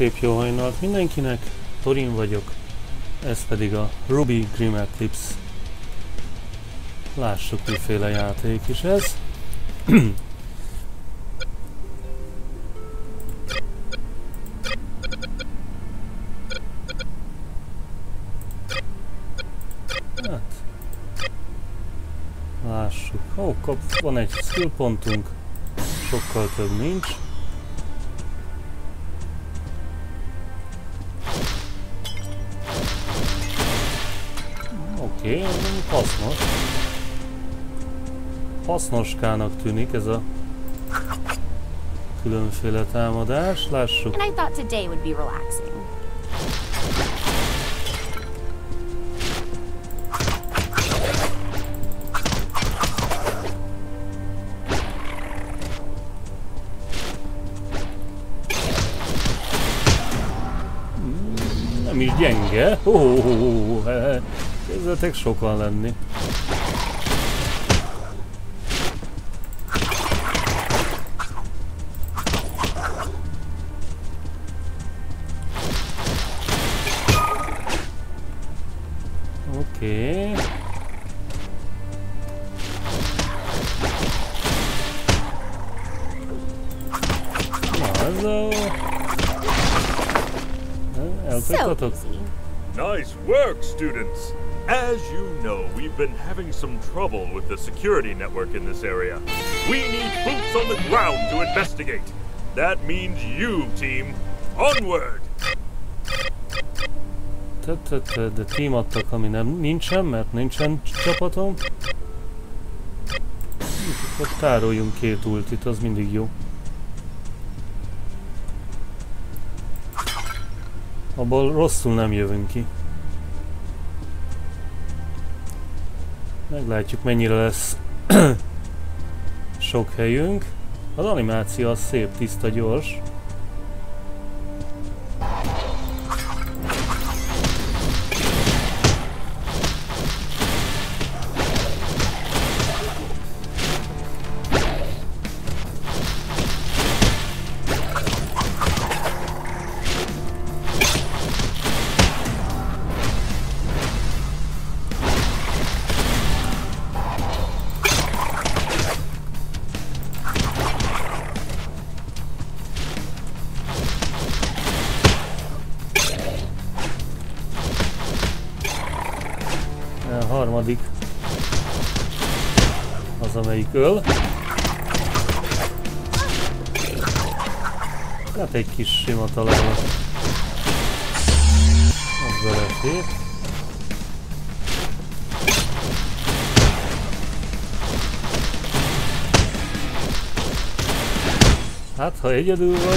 szép jó hajnalt mindenkinek, Torin vagyok, ez pedig a Ruby Grim Eclipse. Lássuk, miféle játék is ez. Hát, lássuk. Ó, van egy skill pontunk, sokkal több nincs. Oké, hasznos. Hasznoskának tűnik ez a különféle támadás. Lássuk. And I thought today would be relaxing. Nem is gyenge. Kezdetek sokan lenni. Oké. Na, ez a... eltudtatok? Nice work, students! As you know, we've been having some trouble with the security network in this area. We need boots on the ground to investigate. That means you, team. Onward! De team adtak, ami nincsen, mert nincsen csapatom. Akkor tároljunk két ultit, az mindig jó. Abból rosszul nem jövünk ki. Meglátjuk, mennyire lesz sok helyünk. Az animáció az szép, tiszta, gyors. A harmadik az, amelyik öl. Hát egy kis sima találat. Az belefér. Hát, ha egyedül vagy...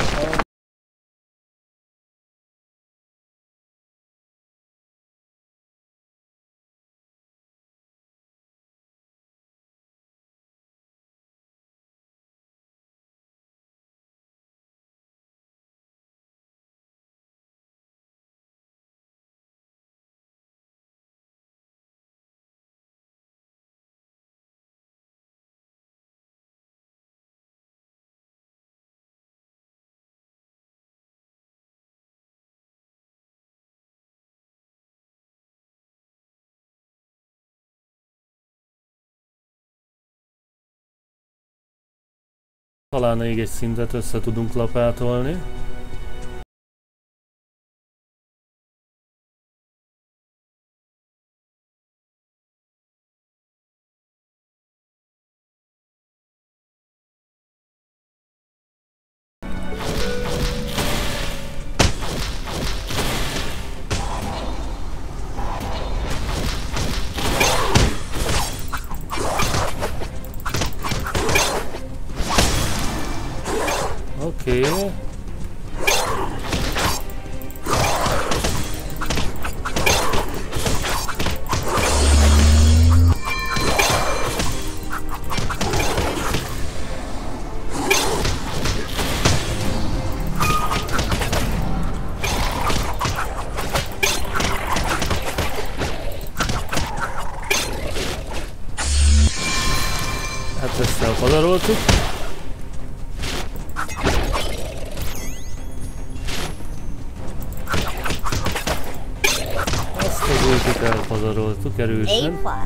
Talán még egy szintet össze tudunk lapátolni. Oké. Hát ezt elpazaroltuk. Itt elpazaroltuk erősen. A+.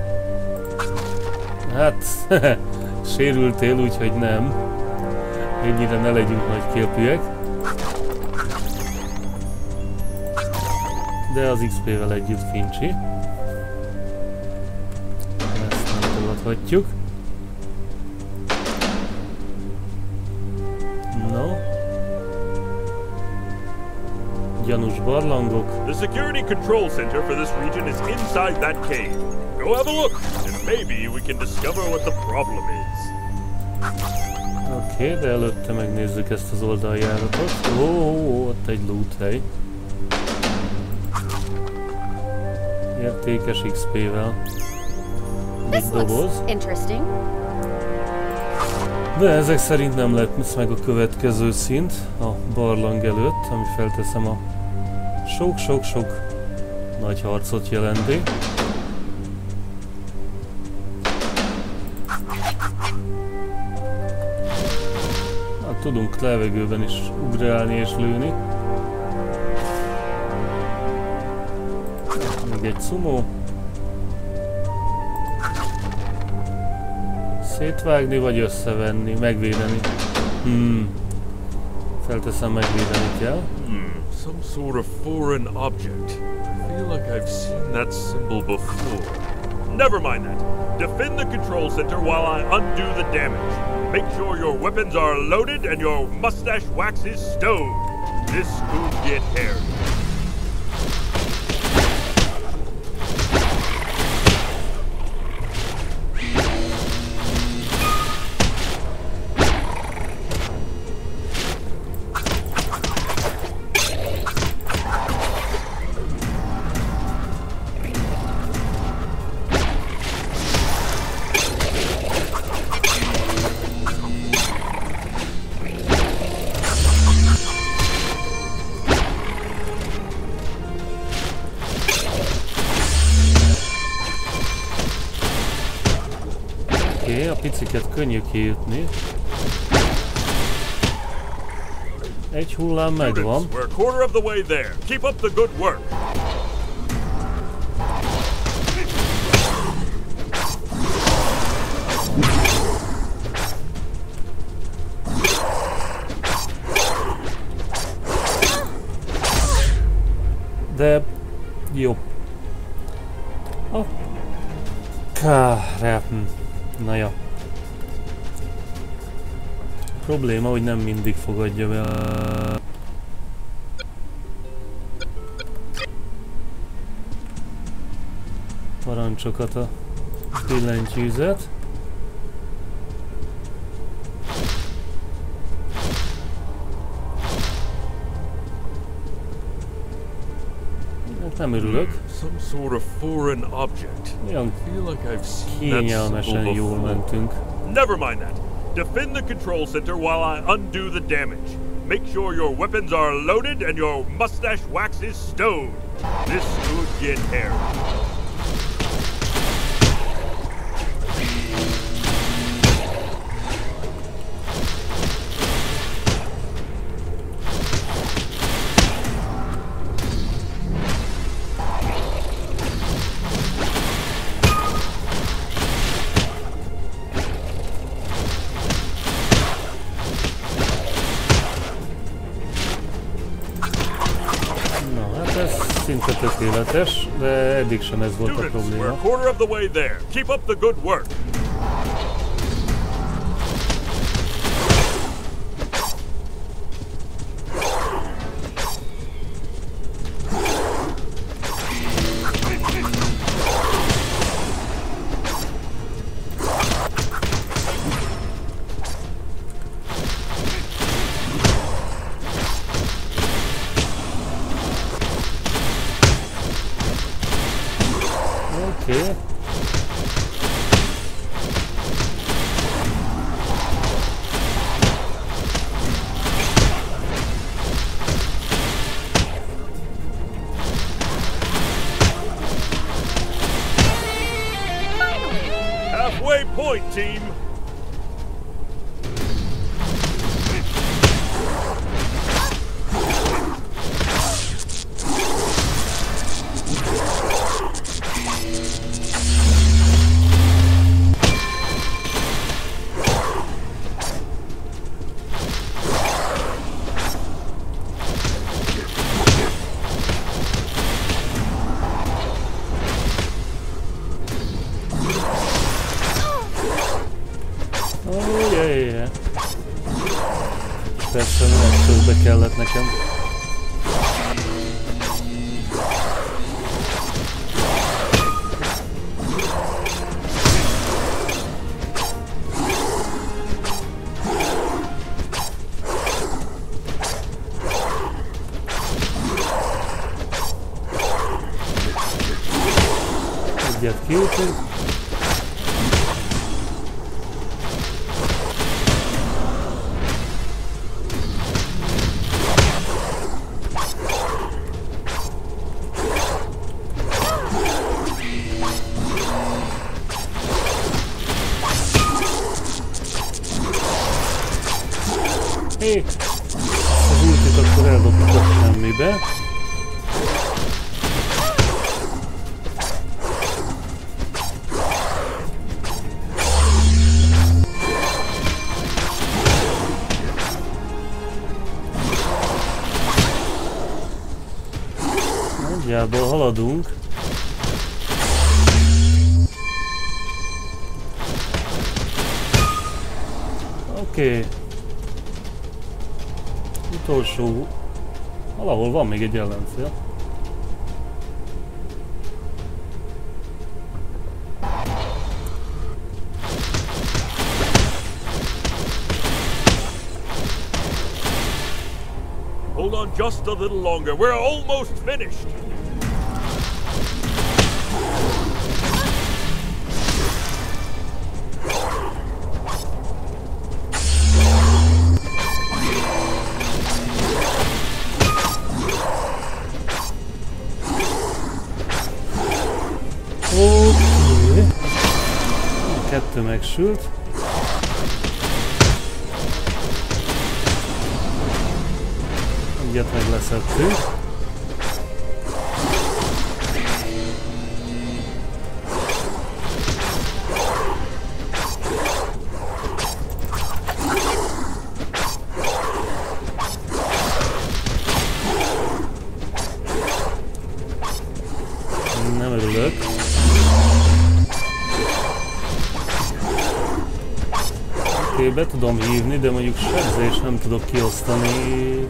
Hát, sérültél, úgyhogy nem. Ennyire ne legyünk nagy képűek. De az XP-vel együtt fincsi. Ezt nem tagadhatjuk. No. Gyanús barlangok. The security control center for this region is inside that cave. Go have a look, and maybe we can discover what the problem is. Oké, de előtte megnézzük ezt az oldaljáratot. Ott egy loot hely. Értékes XP-vel. This Egy looks doboz. interesting. De ezek szerint nem lesz meg a következő szint a barlang előtt, ami felteszem a sok-sok-sok nagy harcot jelenti. Hát, tudunk levegőben is ugrálni és lőni. Még egy szumó. Szétvágni vagy összevenni, megvédeni. Felteszem, megvédeni kell. Some sort of foreign object. I feel like I've seen that symbol before. Never mind that. Defend the control center while I undo the damage. Make sure your weapons are loaded and your mustache wax is stowed. This could get hairy. Oké, a piciket könnyű kijutni. Egy hullám megvan. We're a quarter of the way there. Keep up the good work. De jó. Na ja. Probléma, hogy nem mindig fogadja be a parancsokat a billentyűzet. Nem örülök. Some sort of foreign object. Olyan Feel like I've seen that kényelmesen symbol jól before. mentünk. Never mind that. Defend the control center while I undo the damage. Make sure your weapons are loaded and your mustache wax is stowed. This could get hairy. Szinte tökéletes, de eddig sem ez volt a Students, we're probléma. a quarter of the way there. Keep up the good work. Oké. Halfway point, team. közbe kellett nekem. Egyet kiütünk. Hé! Az ultit akkor eldobtuk a semmibe. Nagyjából haladunk. Oké. Utolsó... Valahol van még egy ellenfél. Hold on just a little longer. We're almost finished. Oké. Kettő megsült. Egyet meg leszettünk. Nem örülök. Oké, be tudom hívni, de mondjuk sebzést nem tudok kiosztani.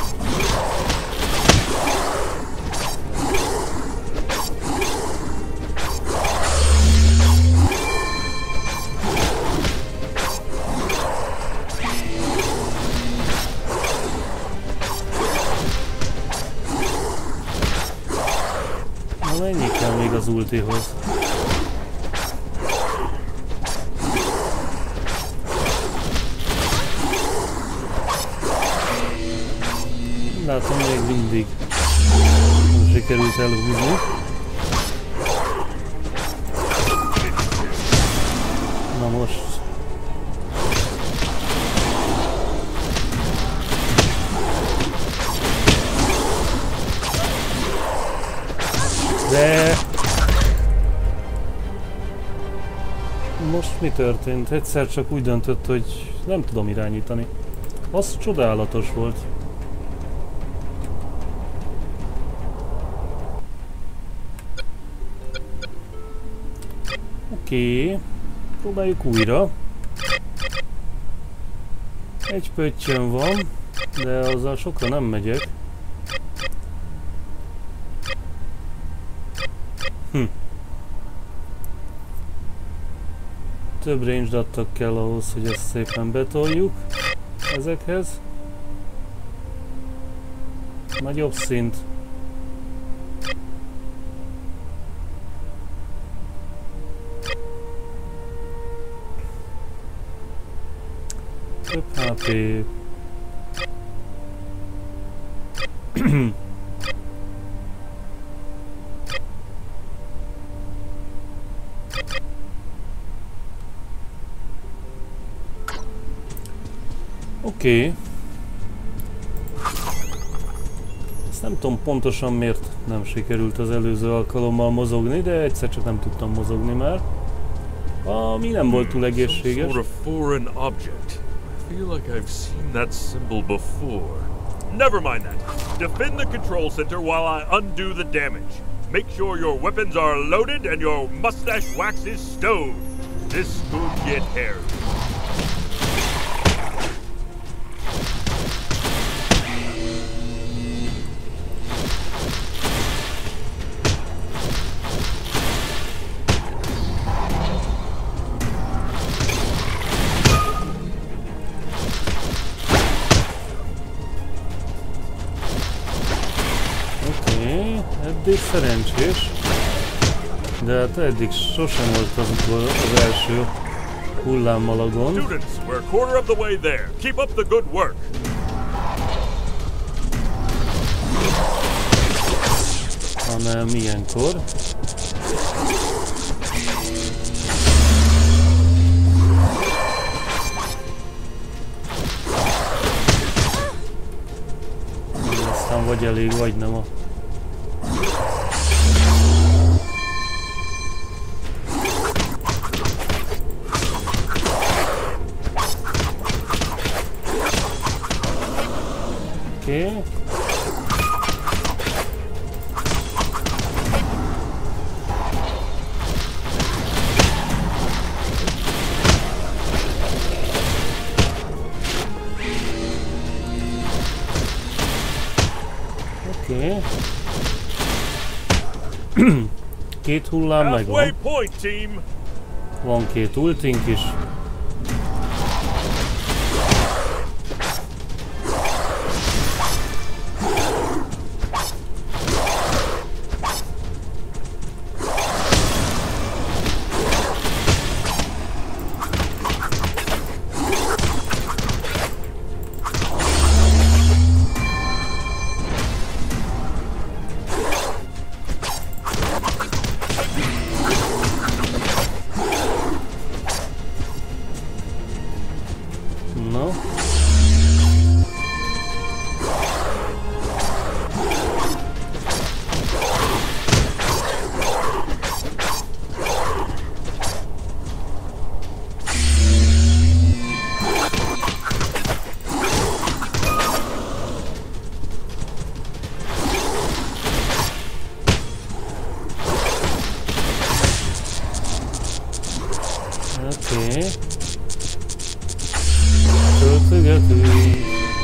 Mennyi kell még az ultihoz? Látom, még mindig nem sikerült elhúzni. Na most... De... Most mi történt? Egyszer csak úgy döntött, hogy nem tudom irányítani. Az csodálatos volt. Oké, próbáljuk újra. Egy pöttyön van, de azzal sokra nem megyek. Több range adtak kell ahhoz, hogy ezt szépen betoljuk ezekhez. Nagyobb szint. Több HP. Oké. Ezt nem tudom pontosan miért nem sikerült az előző alkalommal mozogni, de egyszer csak nem tudtam mozogni már. Ami nem volt túl egészséges. Sort of foreign object. I feel like I've seen that symbol before. Never mind that. Defend the control center while I undo the damage. Make sure your weapons are loaded and your mustache wax is stowed. This could get hairy. Oké, eddig szerencsés. De hát eddig sosem volt az első hullámmal a gond. Students, we're a quarter of the way there. Keep up the good work. Hanem ilyenkor. Aztán vagy elég, vagy nem a... Oké. Oké. Két hullám megvan. Van két ultink is. No. Okay. Töltögetünk.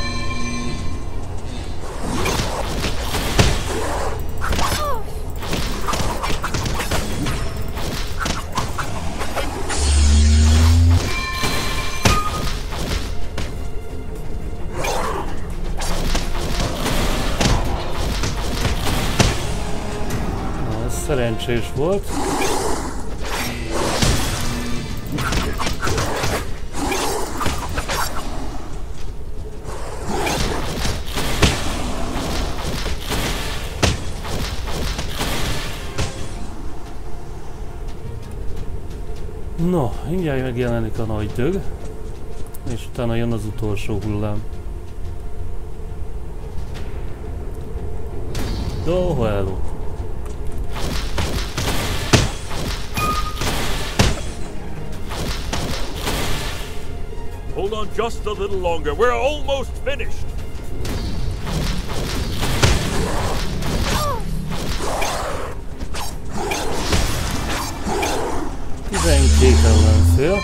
Na, ez szerencsés volt. No, mindjárt megjelenik a nagy dög, és utána jön az utolsó hullám. Go, hello! Hold on just a little longer. We're almost finished. Két ellenfél.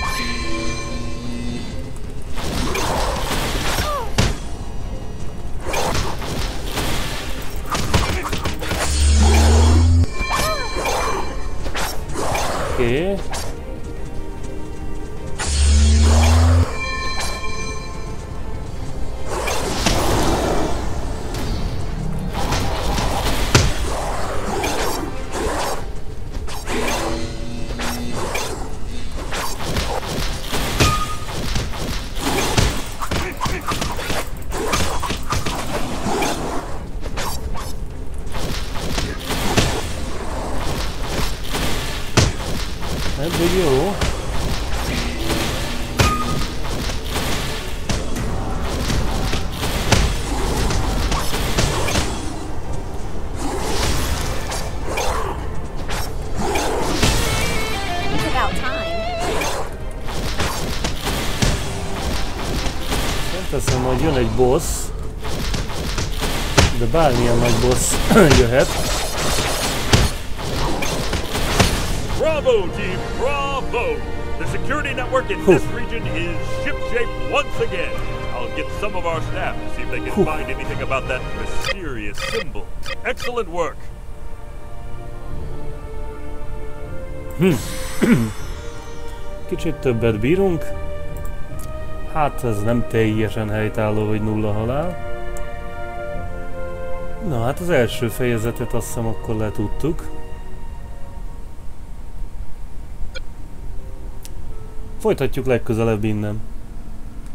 Oké. Eddig jó. Teszem, hogy jön egy boss, de bármilyen nagy boss jöhet. Bravo, team! Bravo! The security network in this region is shipshape once again. I'll get some of our staff to see if they can find anything about that mysterious symbol. Excellent work! Kicsit többet bírunk. Hát ez nem teljesen helytálló, hogy 0 halál. Na hát az első fejezetet azt hiszem akkor letudtuk. Folytatjuk legközelebb innen.